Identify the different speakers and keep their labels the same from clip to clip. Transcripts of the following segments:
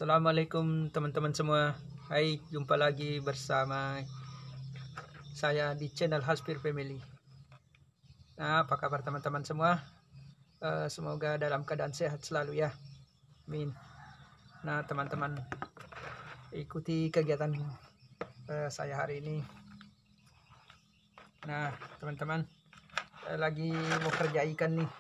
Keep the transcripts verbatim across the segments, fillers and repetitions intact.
Speaker 1: Assalamualaikum teman-teman semua. Hai, jumpa lagi bersama saya di channel Haspir Family. Nah, apa kabar teman-teman semua? Uh, semoga dalam keadaan sehat selalu ya. Amin. Nah, teman-teman, ikuti kegiatan uh, saya hari ini. Nah, teman-teman, saya lagi mau kerja ikan nih.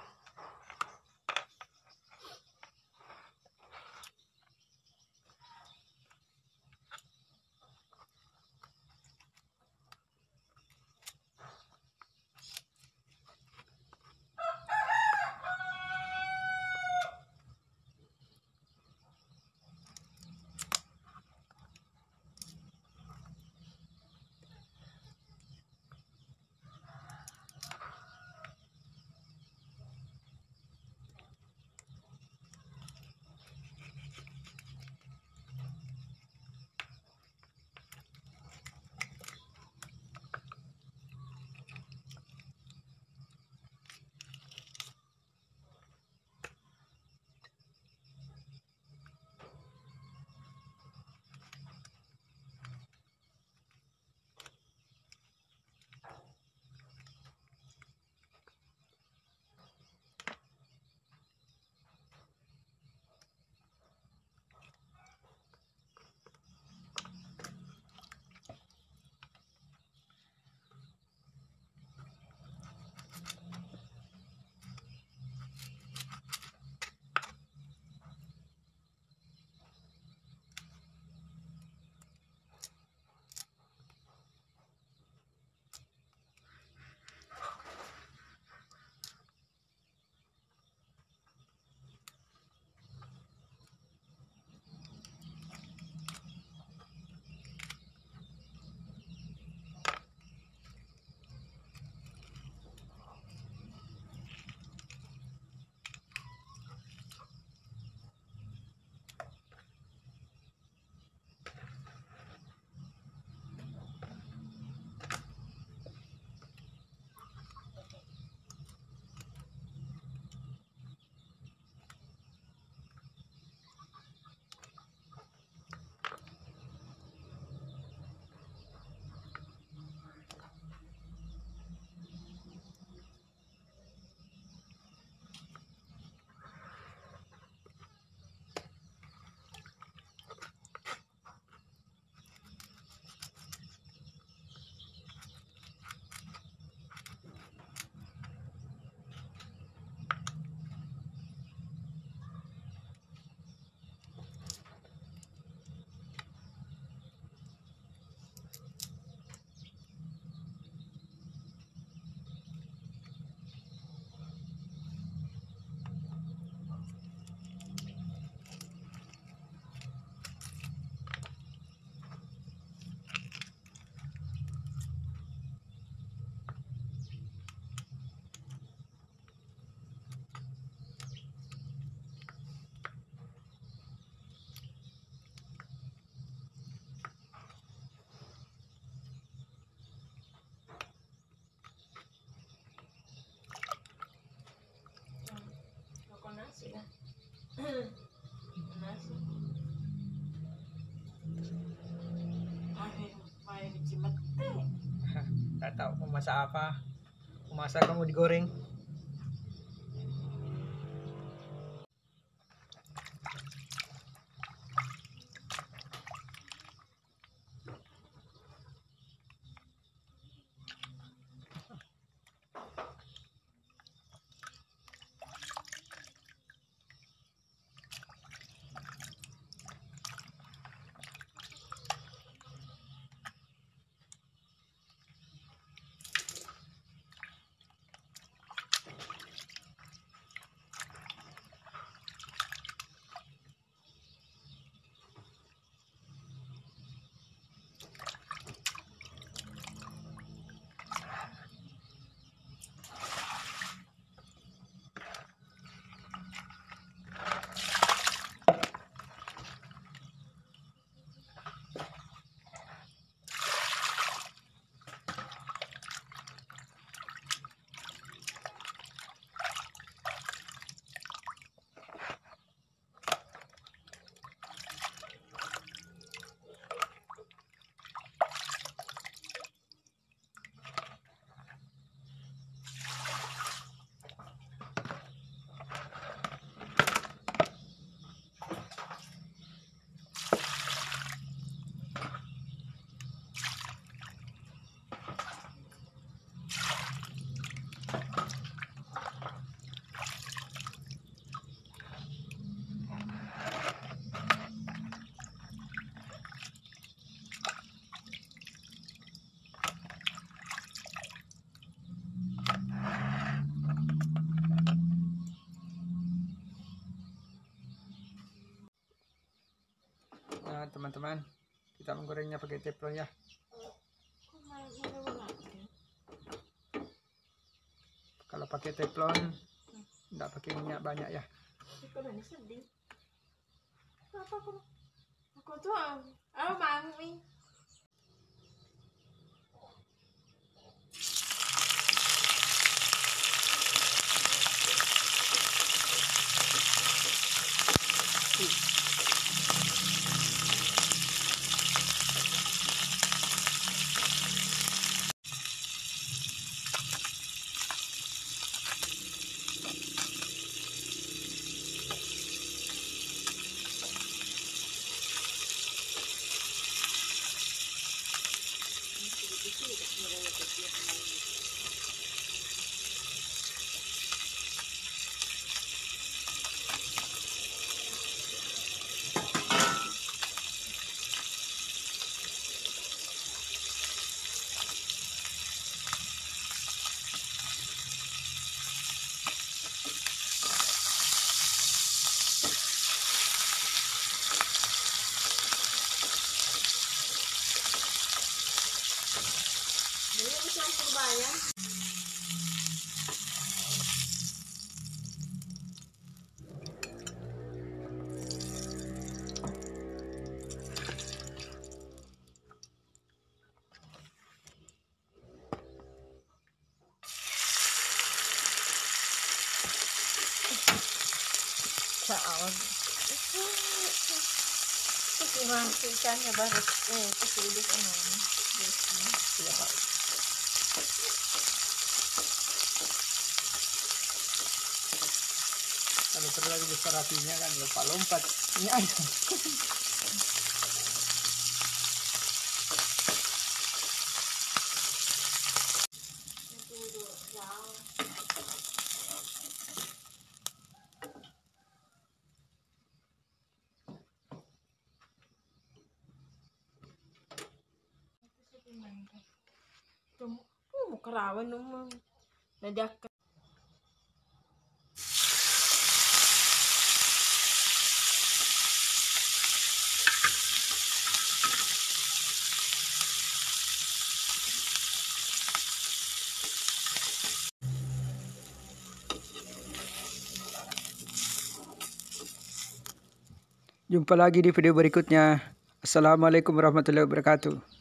Speaker 2: Nasi. Main main cimete.
Speaker 1: Nggak tahu mau masak apa. Mau masak kamu digoreng. teman-teman. Kita menggorengnya pakai teflon ya. Kalau pakai teflon enggak pakai minyak banyak ya.
Speaker 2: Sedih. Apa aku? Aku tuh ah mami. Ini bisa bayar. Saon. Matikan ya baru eh kesulit ini. Iya, Pak.
Speaker 1: Kalau terlalu besar apinya kan lompat-lompat. Ini aja.
Speaker 2: Tuh, kerawan naman. Nadak.
Speaker 1: Jumpa lagi di video berikutnya. Assalamualaikum warahmatullahi wabarakatuh.